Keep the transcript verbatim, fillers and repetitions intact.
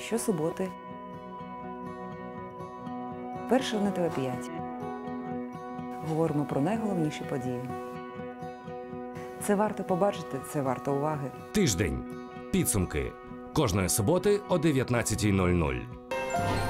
щосуботи. Перше на Т В п'ять. Говоримо про найголовніші події. Це варто побачити, це варто уваги. Тиждень. Підсумки. Кожної суботи о дев'ятнадцятій нуль нуль.